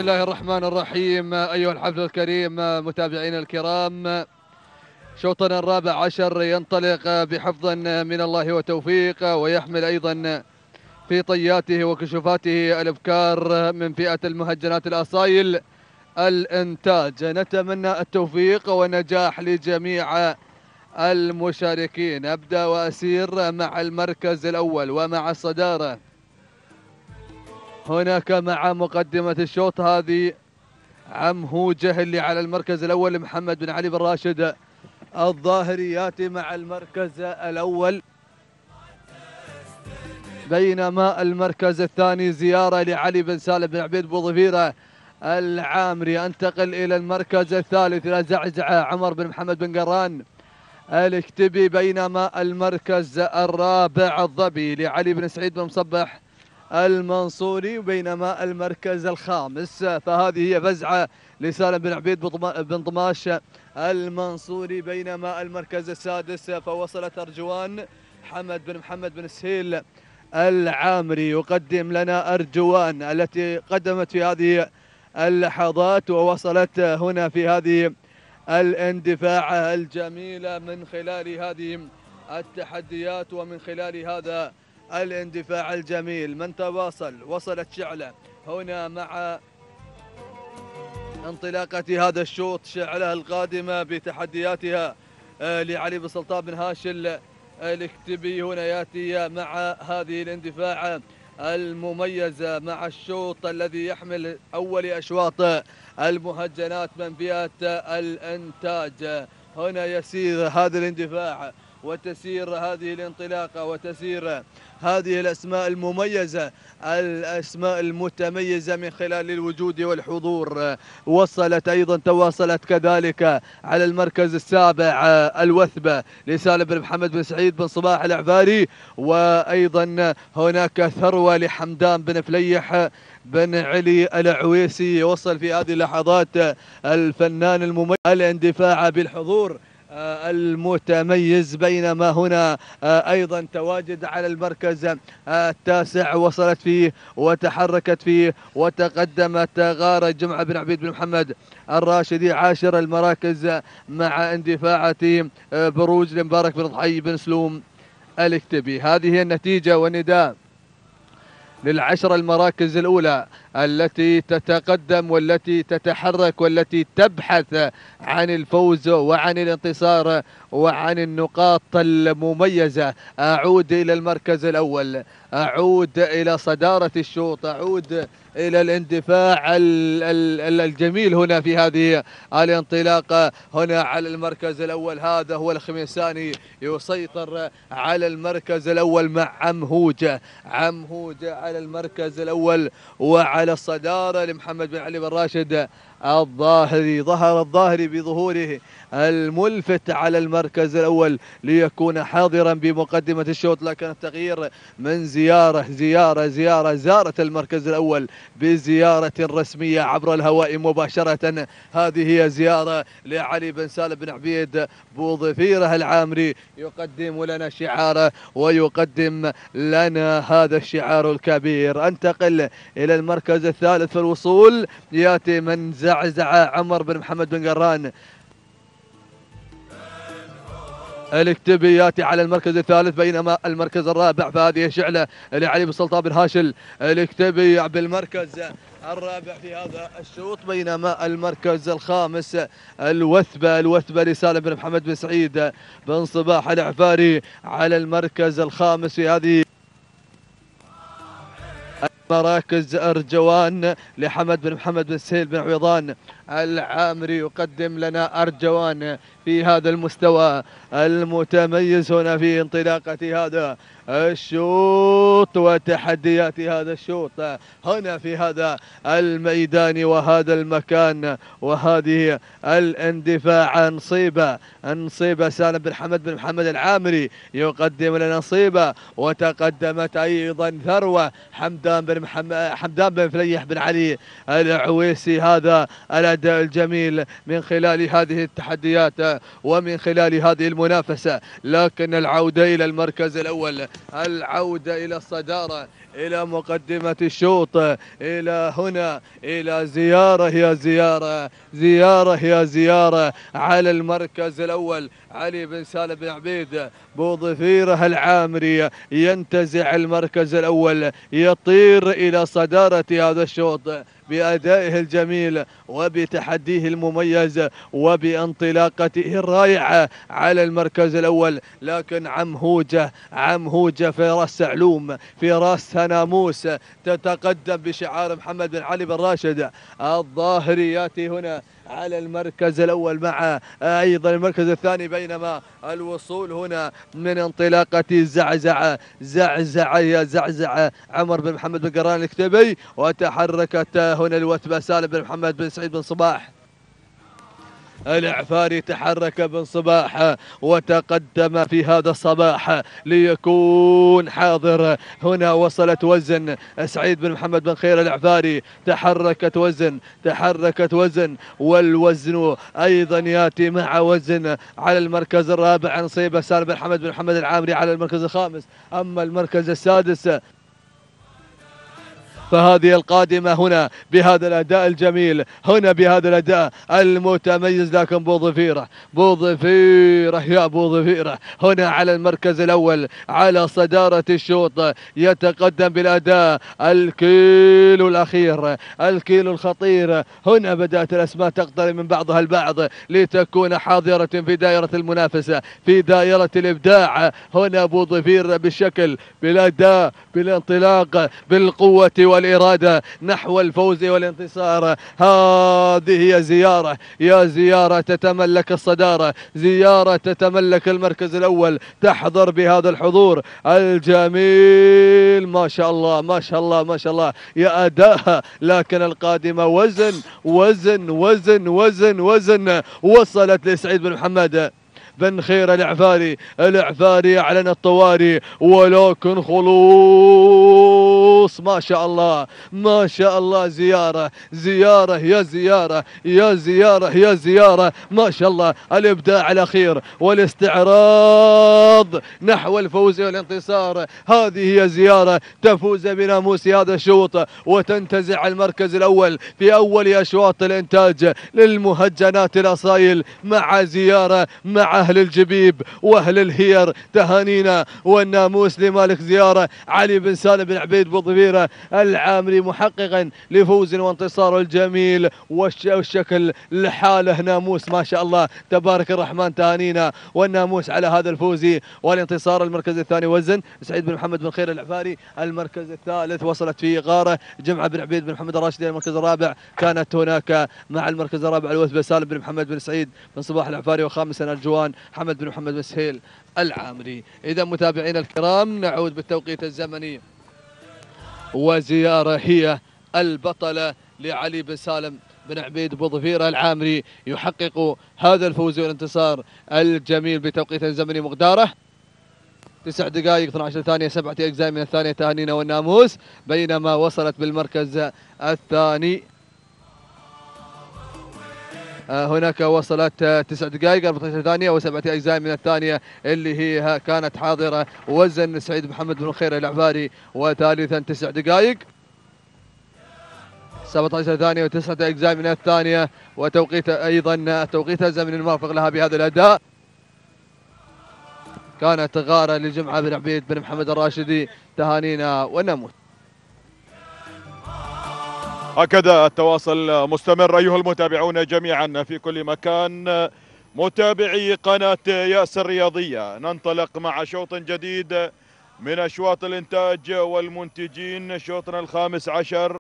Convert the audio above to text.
الله الرحمن الرحيم. أيها الحفل الكريم متابعينا الكرام، شوطنا الرابع عشر ينطلق بحفظ من الله وتوفيق، ويحمل أيضا في طياته وكشوفاته الأبكار من فئة المهجنات الأصايل الإنتاج. نتمنى التوفيق والنجاح لجميع المشاركين. أبدأ وأسير مع المركز الأول ومع الصدارة. هناك مع مقدمة الشوط هذه عمهوجة اللي على المركز الأول محمد بن علي بن راشد الظاهري ياتي مع المركز الأول، بينما المركز الثاني زيارة لعلي بن سالم بن عبيد بوظفيرة العامري. انتقل إلى المركز الثالث إلى زعزعة عمر بن محمد بن قران الكتبي، بينما المركز الرابع الظبي لعلي بن سعيد بن مصبح المنصوري، وبينما المركز الخامس فهذه هي فزعة لسالم بن عبيد بن طماش المنصوري، بينما المركز السادس فوصلت أرجوان حمد بن محمد بن سهيل العامري. يقدم لنا أرجوان التي قدمت في هذه اللحظات ووصلت هنا في هذه الاندفاع الجميلة من خلال هذه التحديات ومن خلال هذا الاندفاع الجميل. من تواصل وصلت شعلة هنا مع انطلاقة هذا الشوط، شعلة القادمة بتحدياتها لعلي بن سلطان بن هاشل الكتبي. هنا ياتي مع هذه الاندفاع المميزة مع الشوط الذي يحمل أول أشواط المهجنات من فئة الإنتاج. هنا يسير هذا الاندفاع وتسير هذه الانطلاقة وتسير هذه الأسماء المميزة، الأسماء المتميزة من خلال الوجود والحضور. وصلت أيضا تواصلت كذلك على المركز السابع الوثبة لسالم بن محمد بن سعيد بن صباح العفاري، وأيضا هناك ثروة لحمدان بن فليح بن علي العويسي. وصل في هذه اللحظات الفنان المميز الاندفاع بالحضور المتميز، بينما هنا أيضا تواجد على المركز التاسع وصلت فيه وتحركت فيه وتقدمت غارة جمعة بن عبيد بن محمد الراشدي عاشر المراكز مع اندفاعة بروج لمبارك بن ضحي بن سلوم الكتبي. هذه هي النتيجة والنداء للعشر المراكز الأولى التي تتقدم والتي تتحرك والتي تبحث عن الفوز وعن الانتصار وعن النقاط المميزة. أعود إلى المركز الأول، أعود إلى صدارة الشوط، أعود إلى الاندفاع الجميل هنا في هذه الانطلاقة. هنا على المركز الأول هذا هو الخميساني يسيطر على المركز الأول مع عمهوجة على المركز الأول، وعلى الصدارة لمحمد بن علي بن راشد الظاهري. ظهر الظاهري بظهوره الملفت على المركز الأول ليكون حاضرا بمقدمة الشوط، لكن التغيير من زارت المركز الأول بزيارة رسمية عبر الهواء مباشرة. هذه هي زيارة لعلي بن سالم بن عبيد بوظفيرة العامري، يقدم لنا شعاره ويقدم لنا هذا الشعار الكبير. انتقل إلى المركز الثالث في الوصول، يأتي من زعزع عمر بن محمد بن قران الكتبي ياتي على المركز الثالث، بينما المركز الرابع فهذه شعلة لعلي بن سلطان بن هاشل الكتبي بالمركز الرابع في هذا الشوط، بينما المركز الخامس الوثبة لسالم بن محمد بن سعيد بن صباح العفاري على المركز الخامس في هذه مراكز أرجوان لحمد بن محمد بن سهيل بن عويضان العامري. يقدم لنا أرجوان في هذا المستوى المتميز هنا في انطلاقة هذا الشوط وتحديات هذا الشوط هنا في هذا الميدان وهذا المكان وهذه الاندفاع. نصيبة سالم بن حمد بن محمد العامري يقدم لنا نصيبة، وتقدمت أيضا ثروة حمدان بن فليح بن علي العويسي. هذا الأداء الأداء الجميل من خلال هذه التحديات ومن خلال هذه المنافسة، لكن العودة إلى المركز الأول، العودة إلى الصدارة، إلى مقدمة الشوط، إلى هنا، إلى زيارة يا زيارة، زيارة يا زيارة على المركز الأول. علي بن سالم بن عبيد بوظفيره العامري ينتزع المركز الأول، يطير إلى صدارة هذا الشوط بأدائه الجميل وبتحديه المميز وبانطلاقته الرائعة على المركز الأول. لكن عمهوجة في راس علوم، في راس ناموس، تتقدم بشعار محمد بن علي بن راشد الظاهري، ياتي هنا على المركز الأول مع أيضا المركز الثاني، بينما الوصول هنا من انطلاقة زعزعة يا زعزعة عمر بن محمد بن قران الكتبي، وتحركت هنا الوتبة سالم بن محمد بن سعيد بن صباح العفاري. تحرك بن صباح وتقدم في هذا الصباح ليكون حاضر. هنا وصلت وزن سعيد بن محمد بن خير العفاري، تحركت وزن، والوزن أيضا يأتي مع وزن على المركز الرابع نصيبة سالم بن محمد بن محمد العامري على المركز الخامس. أما المركز السادس فهذه القادمة هنا بهذا الأداء الجميل، هنا بهذا الأداء المتميز، لكن بوظفيره يا بوظفيره هنا على المركز الأول على صدارة الشوط، يتقدم بالأداء الكيلو الأخير، الكيلو الخطير. هنا بدأت الأسماء تقترب من بعضها البعض لتكون حاضرة في دائرة المنافسة، في دائرة الإبداع. هنا بوظفير بالشكل، بالأداء، بالانطلاق، بالقوة والإرادة نحو الفوز والانتصار. هذه يا زيارة تتملك الصدارة، زيارة تتملك المركز الأول، تحضر بهذا الحضور الجميل. ما شاء الله ما شاء الله ما شاء الله يا أداء. لكن القادمة وزن وصلت لسعيد بن محمد بن خير العفاري أعلن الطواري، ولكن خلوص. ما شاء الله زيارة يا زيارة ما شاء الله. الإبداع الأخير والاستعراض نحو الفوز والانتصار. هذه هي زيارة تفوز بناموس هذا الشوط وتنتزع المركز الأول في أول أشواط الإنتاج للمهجنات الأصايل، مع زيارة مع أهل الجبيب وأهل الهير. تهانينا والناموس لمالك زيارة علي بن سالم بن عبيد بوظفيره العامري، محققا لفوز وانتصار الجميل والشكل لحاله. ناموس ما شاء الله تبارك الرحمن. تهانينا والناموس على هذا الفوز والانتصار. المركز الثاني وزن سعيد بن محمد بن خير العفاري. المركز الثالث وصلت فيه غارة جمعة بن عبيد بن محمد الراشدي. المركز الرابع كانت هناك مع المركز الرابع الوثبة سالم بن محمد بن سعيد بن صباح العفاري. وخامسا الجوان حمد بن محمد بن سهيل العامري. إذا متابعينا الكرام نعود بالتوقيت الزمني، وزيارة هي البطلة لعلي بن سالم بن عبيد بوظفيره العامري، يحقق هذا الفوز والانتصار الجميل بتوقيت زمني مقداره 9 دقائق 12 ثانية 7 أجزاء من الثانية. تهانينا والناموس. بينما وصلت بالمركز الثاني هناك وصلت 9 دقائق 14 ثانية و7 أجزاء من الثانية، اللي هي كانت حاضرة وزن سعيد محمد بن خير العفاري. وثالثا 9 دقائق 17 ثانية و9 أجزاء من الثانية، وتوقيت أيضا توقيت الزمن الموافق لها بهذا الأداء كانت غارة لجمعة بن عبيد بن محمد الراشدي. تهانينا ونموت. هكذا التواصل مستمر أيها المتابعون جميعا في كل مكان، متابعي قناة ياس الرياضية. ننطلق مع شوط جديد من أشواط الإنتاج والمنتجين، شوطنا ال15.